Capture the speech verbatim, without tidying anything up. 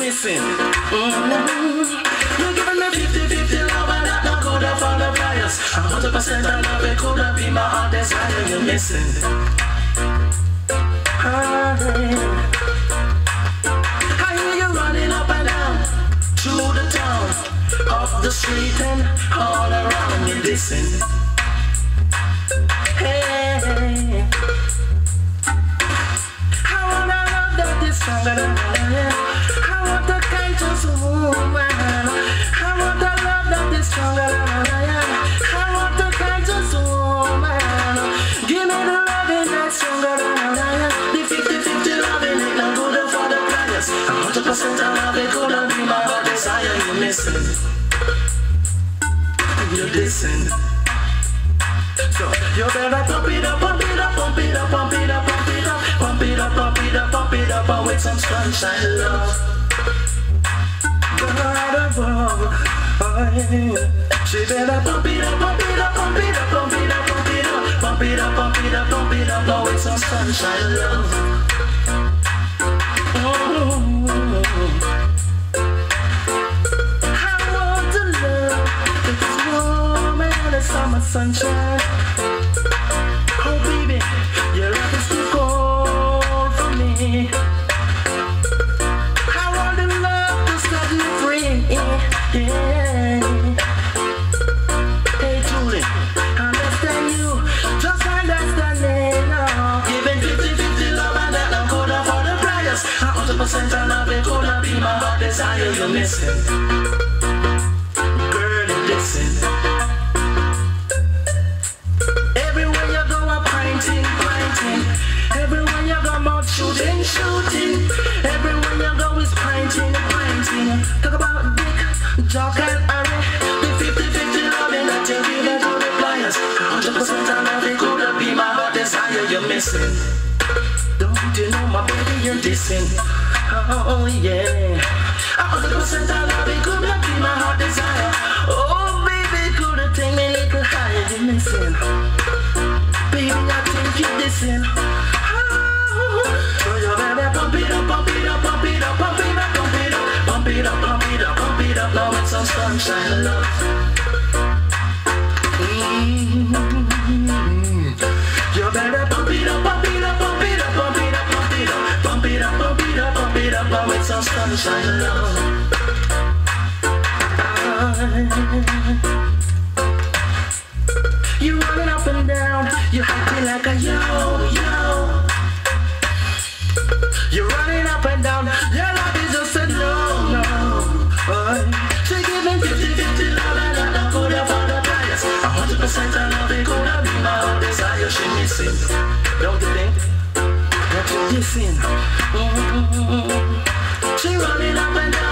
missing. Mm-hmm. You're giving me fifty fifty love and that not good for the flyers. one hundred percent of love, it could have been my heart desire. You're missing. I hear you running up and down through the town, up the street and all around you dissing. Hey, I wanna love that is stronger than I. I want the conscious woman. I want the love that is stronger than I. I want the conscious woman. Give me the loving that's stronger than I. The fifty fifty loving it not good for the players. one hundred percent of love it could have been my heart desire. You're missing. You're dissing. So you better pump it up, pump it up, pump it up, pump it up, pump it up, pump it up, pump it up, pump it up, and with some sunshine love. God above, oh, she better pump it up, pump it up, pump it up, pump it up, pump it up, pump it up, pump it up, pump it up, and with some sunshine love. Oh, I want to love that's warm and the summer sunshine. Oh baby, your love is too cold for me. I want the love to set you free. Yeah. Hey Julie, understand you, just understand me now. Giving fifty fifty love and that I'm good for the prayers. one hundred percent of love it could have been my heart desire. You're missing. Girl, you're dissing. Everywhere you go, about shooting, shooting. Everywhere you go is painting, painting. Talk about dick, jock and Harry. The fifty fifty loving that you give it to the players. one hundred percent of love it could have been my heart desire. You're missing. Don't you know my baby, you're dissing. Oh yeah. one hundred percent of love it could have been my heart desire. Oh baby, could have taken me a little higher. You're missing. Baby, I think you're dissing. So you better pump it up, pump it up, pump it up, pump it up, pump it up, pump it up, pump it up, pump it up, now it's some sunshine love. Mm-hmm. You better pump it up, pump it up, pump it up, pump it up, pump it up, pump it up, pump it up, pump it up, now it's some sunshine love. You running up and down, you acting like a yo, yo. You're running up and down, your love is just a no, no. She giving fifty fifty love and that not good for the players. one hundred percent of love it could have been my heart desire. She missing, don't you think? That you're missing. Mm-hmm. She running up and down.